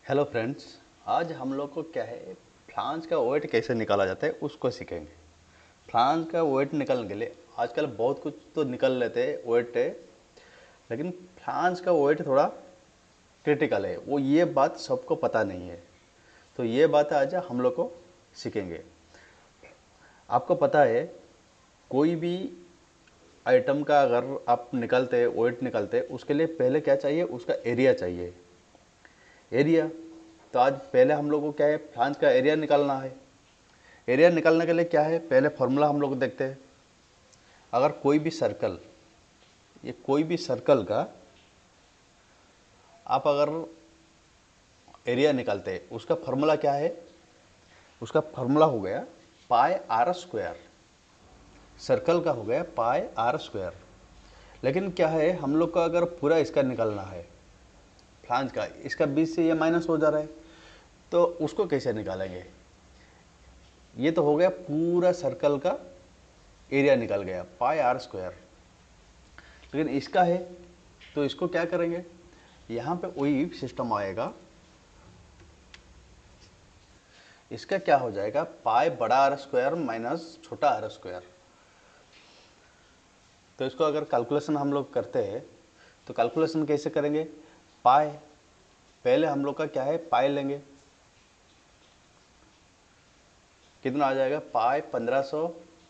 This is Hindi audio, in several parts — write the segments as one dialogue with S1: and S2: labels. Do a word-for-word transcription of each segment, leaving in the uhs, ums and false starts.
S1: हेलो फ्रेंड्स, आज हम लोग को क्या है फ्लांज का वेट कैसे निकाला जाता है उसको सीखेंगे। फ्लांज का वेट निकालने के लिए आजकल बहुत कुछ तो निकल लेते हैं वेट है, लेकिन फ्लांज का वेट थोड़ा क्रिटिकल है, वो ये बात सबको पता नहीं है। तो ये बात आज हम लोग को सीखेंगे। आपको पता है कोई भी आइटम का अगर आप निकालते हैं वेट निकालते हैं उसके लिए पहले क्या चाहिए, उसका एरिया चाहिए। एरिया तो आज पहले हम लोग को क्या है फ्लांज का एरिया निकालना है। एरिया निकालने के लिए क्या है, पहले फॉर्मूला हम लोग देखते हैं। अगर कोई भी सर्कल, ये कोई भी सर्कल का आप अगर एरिया निकालते हैं उसका फॉर्मूला क्या है, उसका फॉर्मूला हो गया पाई आर स्क्वायर। सर्कल का हो गया पाई आर स्क्वायर। लेकिन क्या है, हम लोग का अगर पूरा इसका निकालना है फ्लांज का, इसका बीच से ये माइनस हो जा रहा है, तो उसको कैसे निकालेंगे। ये तो हो गया पूरा सर्कल का एरिया निकल गया पाई आर स्क्वायर। लेकिन इसका है तो इसको क्या करेंगे, यहाँ पे वही सिस्टम आएगा। इसका क्या हो जाएगा, पाई बड़ा आर स्क्वायर माइनस छोटा आर स्क्वायर। तो इसको अगर कैलकुलेशन हम लोग करते हैं तो कैलकुलेशन कैसे करेंगे, पाई पहले हम लोग का क्या है पाई लेंगे, कितना आ जाएगा पाई पंद्रह सौ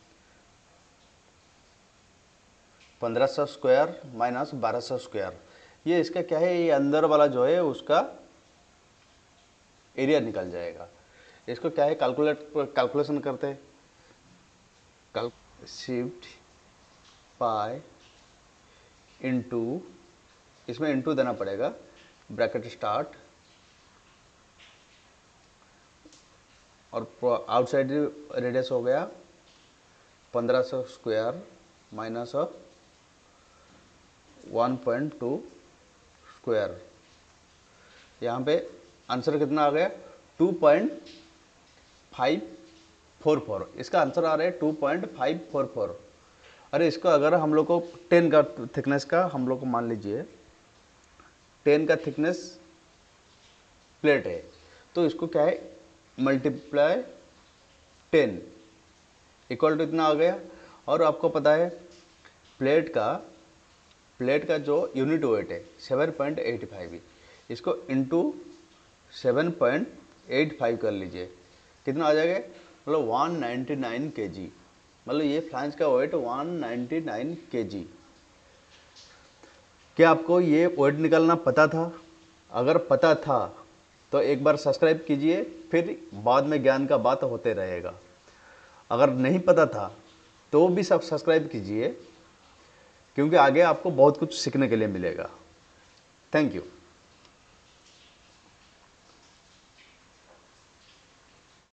S1: पंद्रह सौ स्क्वायर माइनस बारह सौ स्क्वायर। ये इसका क्या है, ये अंदर वाला जो है उसका एरिया निकल जाएगा। इसको क्या है कैलकुलेट कैलकुलेशन करते हैं, कल शिफ्ट पाई इनटू, इसमें इनटू देना पड़ेगा, ब्रैकेट स्टार्ट और आउटसाइड रेडियस हो गया पंद्रह सौ square minus of one point two square. यहाँ पे आंसर कितना आ गया two point five four four. इसका आंसर आ रहा है two point five four four. अरे इसको अगर हम लोग को टेन का थिकनेस का हम लोग को मान लीजिए टेन का थिकनेस प्लेट है, तो इसको क्या है मल्टीप्लाई टेन इक्वल टू इतना आ गया। और आपको पता है प्लेट का प्लेट का जो यूनिट वेट है सेवन पॉइंट एट फाइव, इसको into seven point eight five कर लीजिए, कितना आ जाएगा मतलब वन नाइन्टी नाइन के जी। मतलब ये फ्लांज का वेट वन नाइन्टी नाइन के जी। क्या आपको ये वेट निकालना पता था? अगर पता था तो एक बार सब्सक्राइब कीजिए, फिर बाद में ज्ञान का बात होते रहेगा। अगर नहीं पता था तो भी सब सब्सक्राइब कीजिए, क्योंकि आगे आपको बहुत कुछ सीखने के लिए मिलेगा। Thank you.